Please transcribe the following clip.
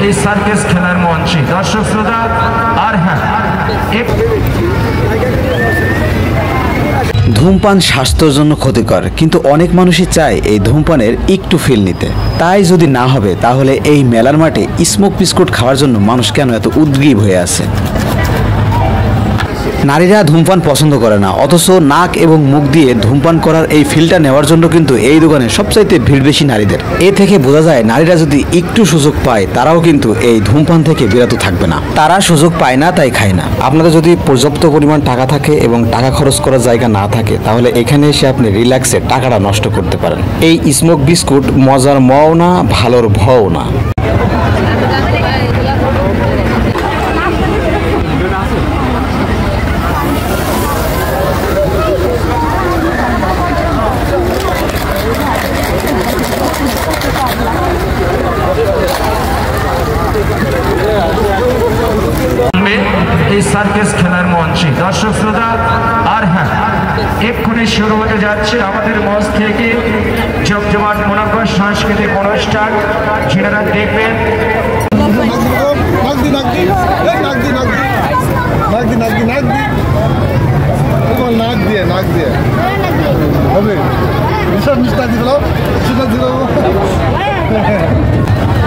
এই সার্কাস খেলার মঞ্চে দর্শক শ্রোতা। আর হ্যাঁ, ধূমপান স্বাস্থ্যের জন্য ক্ষতিকর, কিন্তু অনেক মানুষই চায় এই ধূমপানের একটু ফিল নিতে। তাই যদি না হবে তাহলে এই মেলার মাঠে স্মোক বিস্কুট খাওয়ার জন্য মানুষ কেন এত উদ্গ্রীব হয়ে আছে? নারীরা ধূমপান পছন্দ করে না, অথচ নাক এবং মুখ দিয়ে ধূমপান করার এই ফিলটা নেওয়ার জন্য কিন্তু এই দোকানে সবচাইতে ভিড় বেশি নারীদের। এ থেকে বোঝা যায় নারীরা যদি একটু সুযোগ পায় তারাও কিন্তু এই ধূমপান থেকে বিরত থাকবে না। তারা সুযোগ পায় না তাই খায় না। আপনাদের যদি পর্যাপ্ত পরিমাণ টাকা থাকে এবং টাকা খরচ করার জায়গা না থাকে তাহলে এখানে এসে আপনি রিল্যাক্সে টাকাটা নষ্ট করতে পারেন। এই স্মোক বিস্কুট মজার মও না, ভালোর ভও না। এই সার্কাস খেলার মঞ্চে দর্শক শ্রোতা। আর হ্যাঁ, এক্ষুনি শুরু হতে যাচ্ছে আমাদের মঞ্চ থেকে জমজমাট মুনাফা সাংস্কৃতিক অনুষ্ঠান, যেনারা দেখবেন। নাক দিয়ে